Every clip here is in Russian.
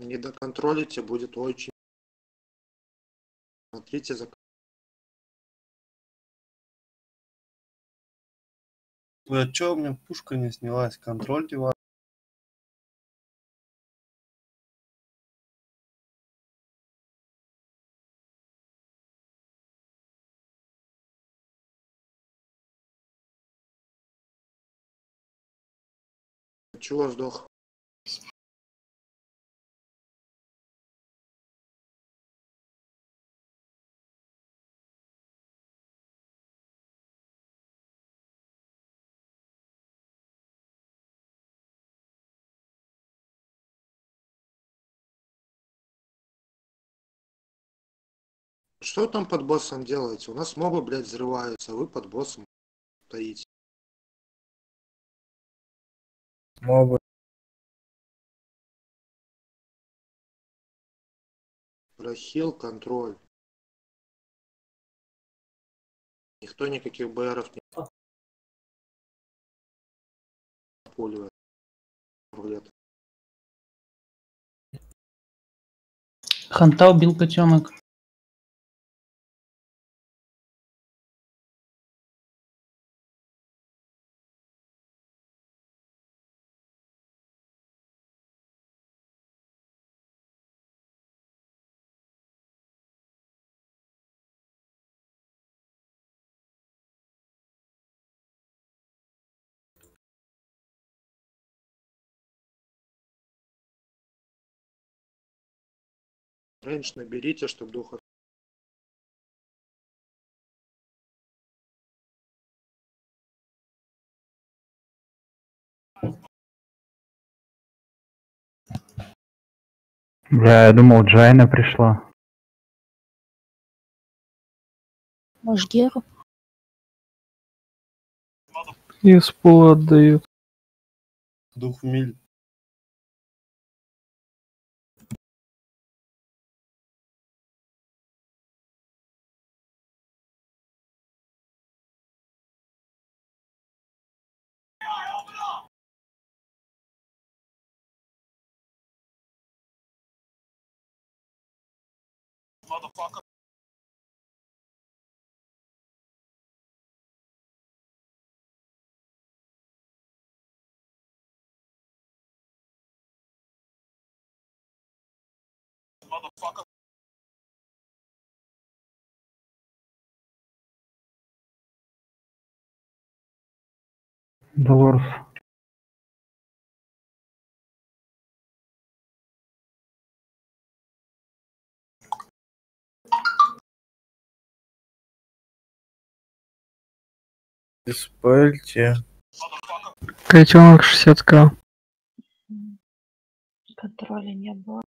Не доконтролите, будет очень. Смотрите за... А чё у меня пушка не снялась? Контрольте вас. Чего сдох? Что там под боссом делаете? У нас мобы, блядь, взрываются, а вы под боссом стоите. Мобы. Прохил, контроль. Никто никаких БРов не пуливает. Ханта убил котенок. Рейндж наберите, чтобы духа. Бля, я думал, Джайна пришла. Может, Геру? Из пола отдают. 2 миль. Долорес. Диспельте. Котенок 60к. Контроля не было.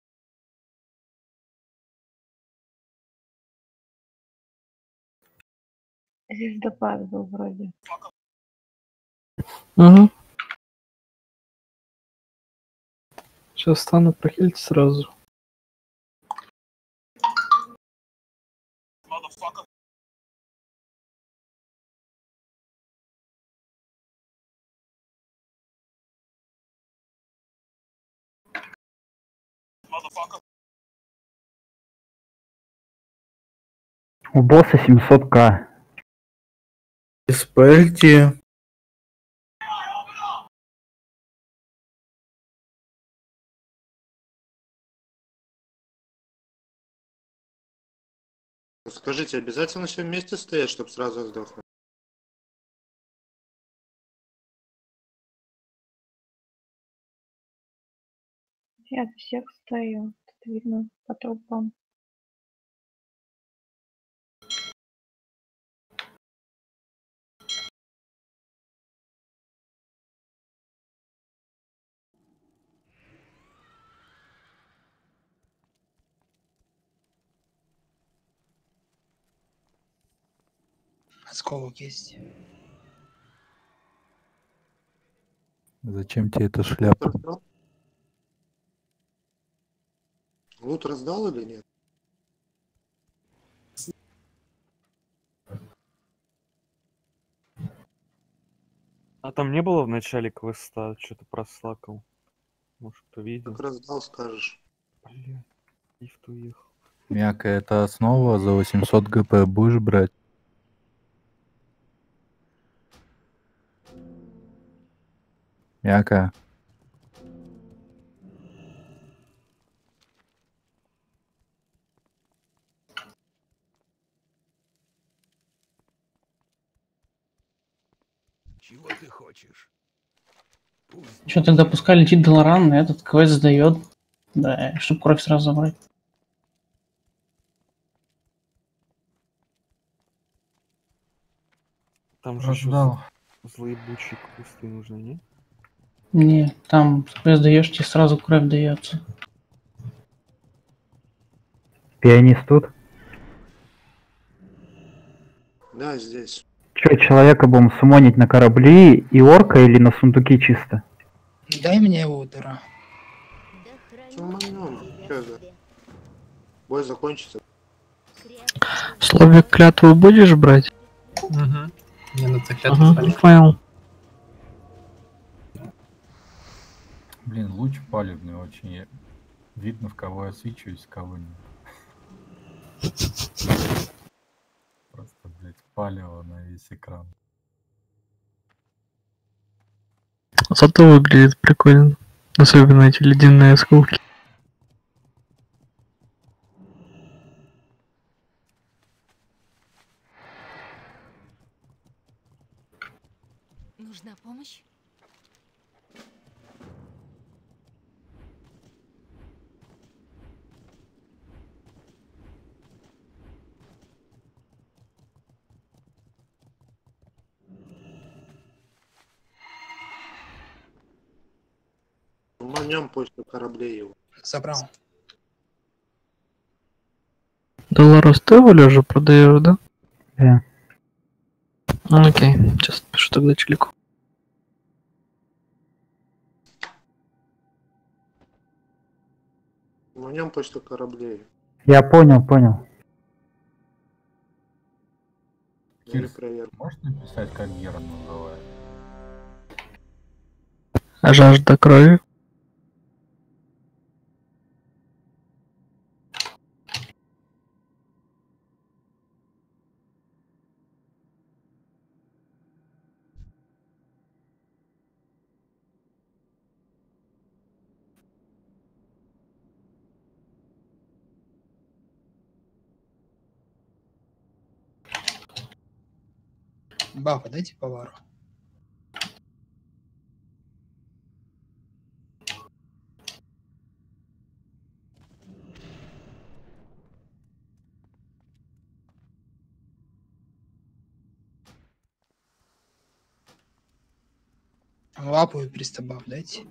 Звездопад был вроде. Угу. Сейчас стану прохилить сразу. У босса 700к. Диспельте. Скажите, обязательно все вместе стоять, чтобы сразу сдохнуть? Я за всех стою. Тут видно по трупам. Осколок есть. Зачем тебе эта шляпа? Лут раздал или нет? А там не было в начале квеста? Что-то прослакал. Может, кто видел? Как раздал, скажешь. Блядь, лифт уехал. Мяка, это основа за 800 ГП будешь брать? Мяка. Чего ты хочешь? Пусть Что тогда пускай летит Долоран, этот квест сдает. Да, чтобы кровь сразу забрать. Там же еще Раздал. злые бучи кусты нужны, не? Не, там квест даешь, тебе сразу кровь дается. Пианист тут? Да, здесь. Че, человека будем сумонить на корабли и орка или на сундуки чисто? Дай мне утро. Чё это? Бой закончится. Словик клятву будешь брать? Угу. Мне на циклет Ага, понял. Блин, луч палевный очень. Видно, в кого я свечусь, кого нет. Просто, блядь, палево на весь экран. Зато выглядит прикольно. Особенно эти ледяные осколки. Нужна помощь? Манем после кораблей его. Забрал. Долларос ты его лежа продаешь, да? Да. Ну, окей, сейчас пишу тогда челику. Манем после кораблей. Я понял. Или Кирс, проверку. можешь написать, как Гера называет? Жажда крови. Баба, дайте повару. Лапу и пристабав дайте.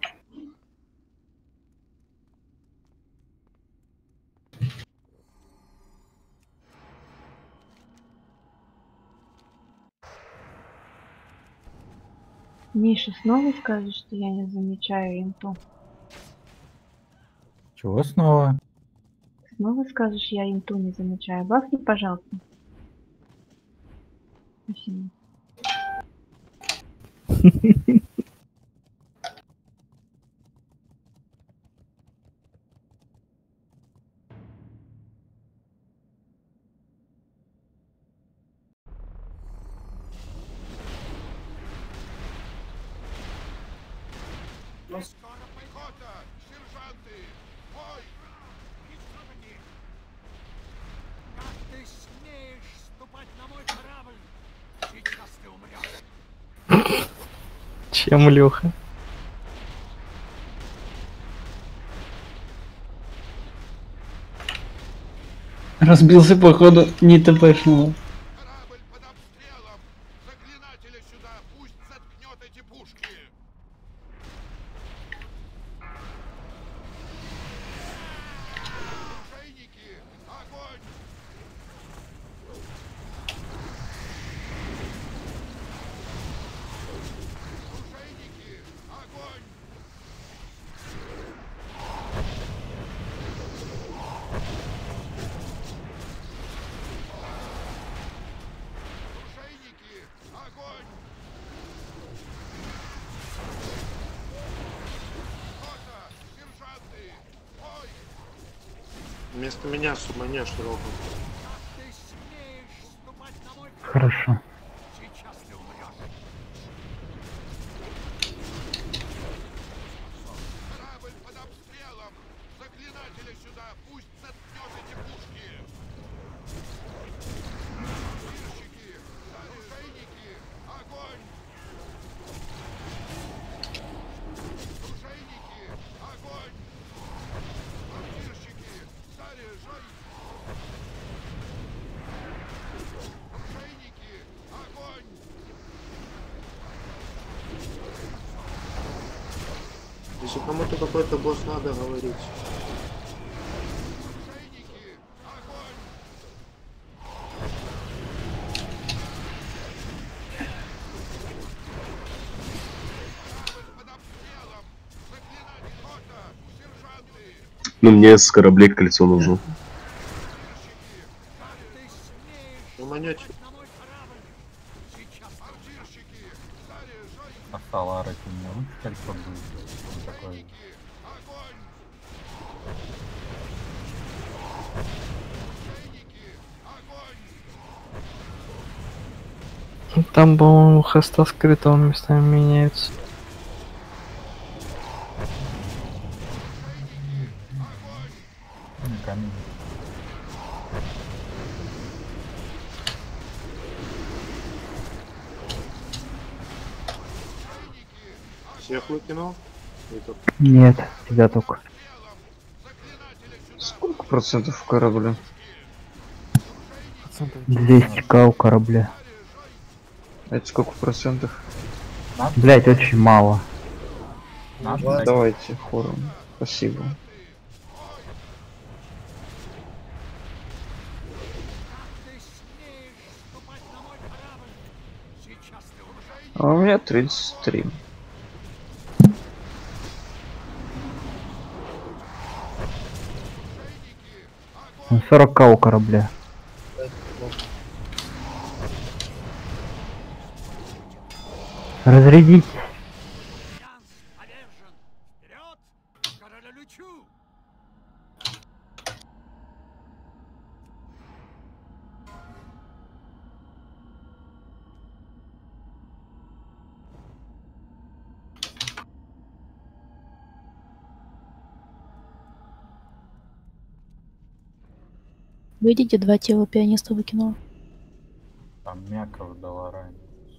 Миша, снова скажешь, что я не замечаю инту? Чего снова? Снова скажешь, я инту не замечаю. Бахни, пожалуйста. Спасибо. скоро пехота! Сержанты! Бой! Как ты смеешь ступать на мой корабль? Сейчас ты умрешь! Чем, Леха? Разбился, походу, не ТПшного. Корабль под обстрелом! Заклинателя сюда! Пусть заткнет эти пушки! Оружейники! Огонь! Оружейники! Огонь! Оружейники! Огонь! Пехота! Вместо меня суманешь, Рогу. Хорошо. Корабль под обстрелом! Заклинателя сюда! Пусть заткнет эти пушки! Оружейники! Оружейники! Огонь! Оружейники! Огонь! Оружейники! Заряжай! Оружейники! Огонь! Если кому-то какой-то босс надо говорить. Оружейники! Огонь! Корабль под обстрелом! Заклинатель Хота! Сержанты! Ну, мне с кораблей кольцо нужно. Суманете. Оружейники! Заряжай! А Салара ты мне лучше кольцо будет? Он такой... Огонь! Оружейники! Огонь! Там, по-моему, хоста с критом местами меняются. Камень. Всех выкинул? Это Нет, тебя только. Сколько процентов корабля? 200к у корабля. Это сколько процентов? Блять, очень мало. Давайте хором. Спасибо. А у меня 33. 40к у корабля. Разрядить. Видите, 2 тела пианиста выкинула. Там Мяков дала ранее.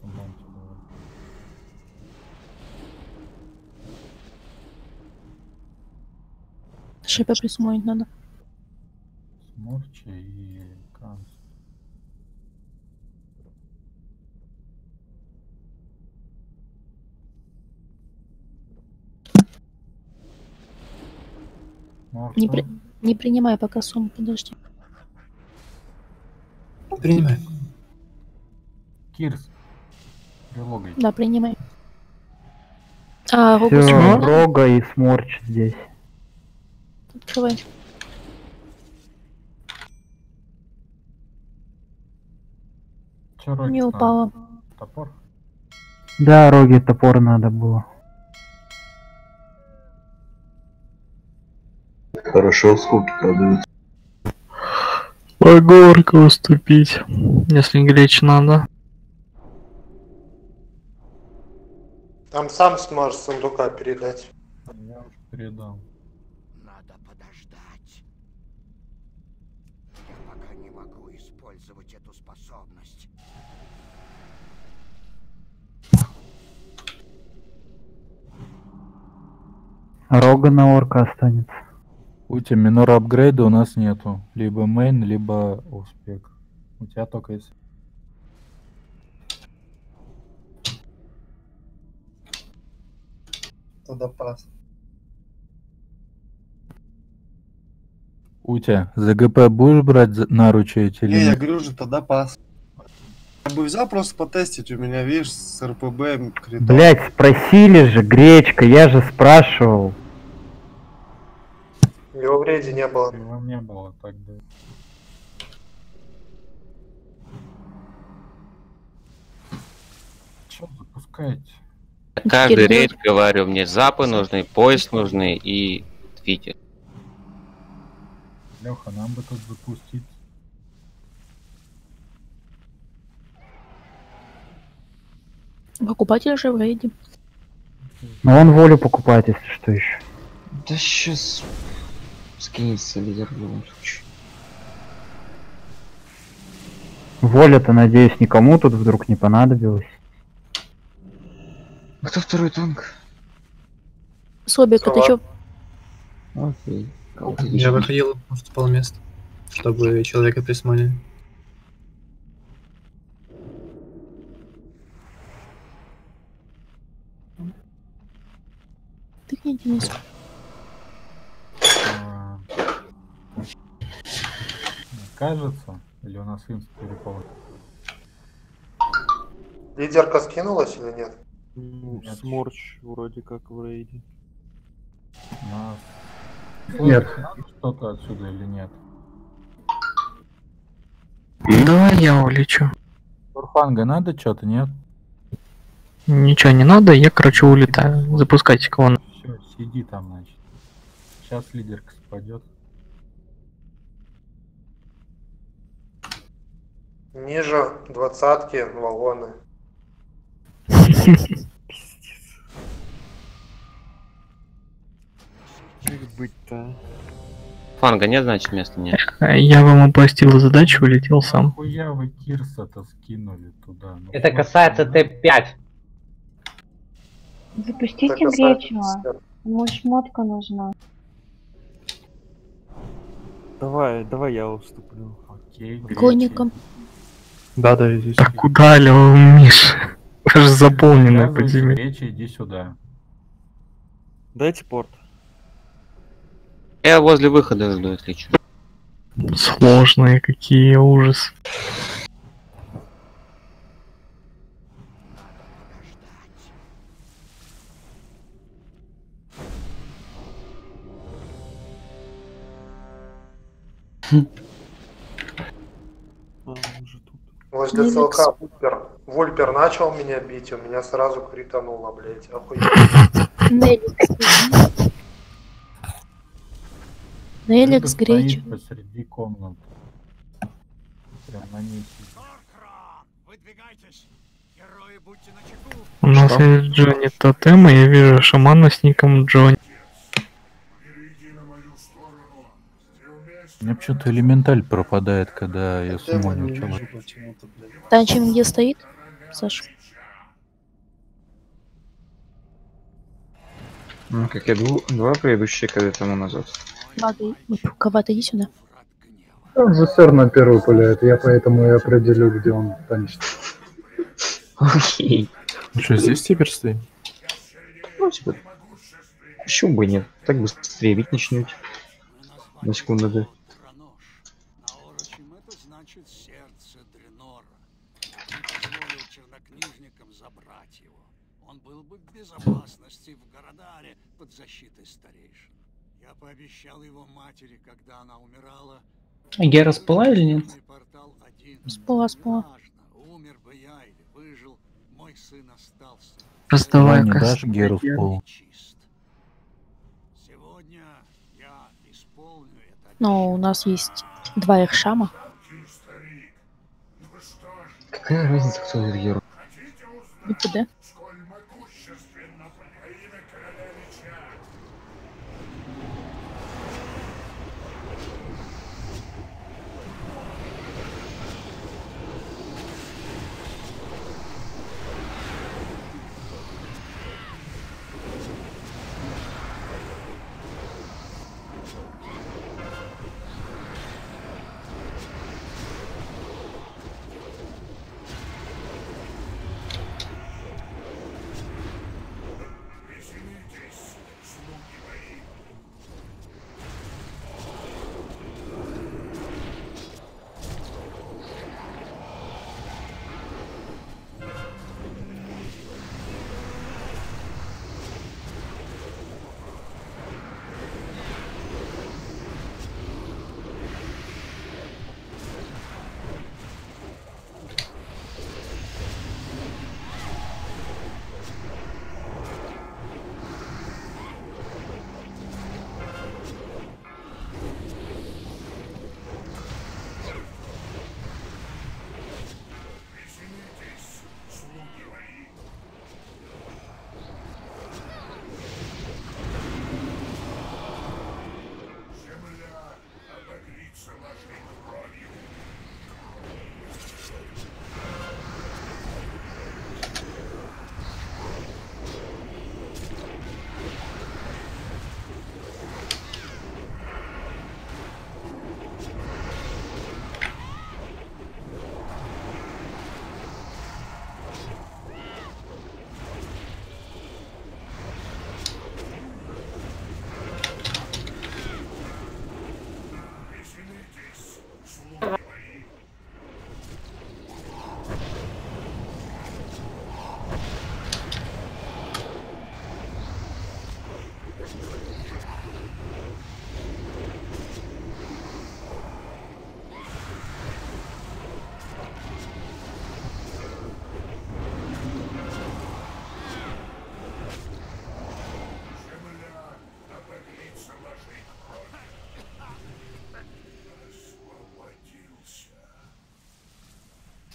ШП присмотреть надо. Сморчи и Канс. Не принимай пока сумму, подожди. Принимай. Кирс. Прилогой. Да, принимай. А, Рогу Все, сумму. Рога и Сморч здесь. Открывай. Чё, Роги Не надо? упала. Топор? Да, Роге топор надо было. Хорошо, сколько продают? Поговорка уступить, если греч надо. там сам сможешь с сундука передать. Я уже передал. Надо подождать. Я пока не могу использовать эту способность. Рога на орка останется. У тебя минора апгрейда у нас нету. Либо мейн, либо успех. У тебя только есть. Туда пас. Утя, ЗГП будешь брать наручи эти или Не, я нет? говорю же, тогда пас. Я бы взял просто потестить, у меня, видишь, с РПБ критом. Блять, спросили же, гречка, я же спрашивал. Его в рейде не было. Его не было тогда. Что запускаете? Каждый рейд, говорю, мне запы нужны, поиск нужны и твитер. Леха, нам бы тут запустить. Покупатель же в рейде. Но он волю покупает, если что еще. Да сейчас скинется лидер в любом случае. Воля-то, надеюсь, никому тут вдруг не понадобилась. Кто второй танк? Собик, это чё? Окей. Я выходил, уступал место, чтобы человека присмотрели. Тыкни, Денис. Кажется, или у нас инст переполнен? Лидерка скинулась или нет? Ну, Сморч вроде как в рейде. Нет. Что-то отсюда или нет? Давай я улечу. Урфанга надо что-то, нет? Ничего не надо, я, короче, улетаю. Запускайте кого. Все, сиди там, значит. Сейчас лидерка спадет. Ниже 20-ки вагоны. Как быть-то? Фанга нет, значит, места нет. Я вам упластил задачу, улетел сам. Хуя вы Кирса-то скинули туда. Ну, Это касается Т5. Запустите Это касается Гречева. Ему шмотка нужна. Давай я уступлю. Окей, Конником. Да, здесь. Так куда, Лёва, Миш? Это же заполненное Связывайся, подземелье. Греча, иди сюда. Дайте порт. Я возле выхода жду, если что. Сложные какие, ужас. Уже тут. Возле целка Вульпер начал меня бить, у меня сразу критануло, блять. Охуенно. Неликс, Греч. Посреди комнаты. Прям на ней сидит. У нас есть Джонни Тотем, и я вижу шамана с ником Джонни. У меня почему-то элементаль пропадает, когда я сумоню человека. Танчим где стоит, Саша? Ну, как я два предыдущие когда тому назад. Кого-то иди сюда. Он же сэр на первый пуляет, я поэтому и определю, где он танчит. Окей. Что, здесь теперь стоит? Ну, типа, почему бы нет? Так быстрее бить начнете. На секунду, да. Безопасности в Городаре под защитой старейшин. Я пообещал его матери, когда она умирала. Гера спала или нет? Спала. Умер бы я или выжил, мой сын остался. Раздавай Не дашь Геру в пол. Сегодня я исполню это. Но у нас есть два Эхшама. Какая разница, кто это герой? ВПД.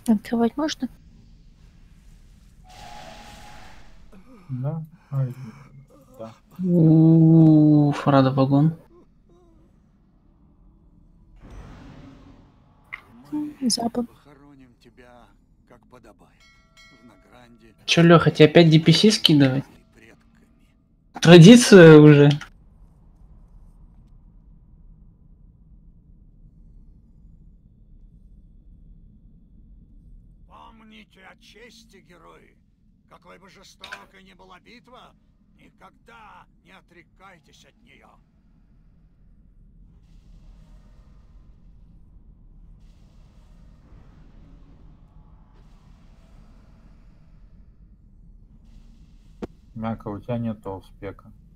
Открывать можно? Да? Ай, да. Фрада вагон. Запад. Похороним тебя, как подобает. В Награнде. Чё, Лёха, тебе опять DPC скидывать? Традиция уже. Помните о чести, герои. Какой бы жестокой ни была битва, никогда не отрекайтесь от нее. Мяка, у тебя нет успеха.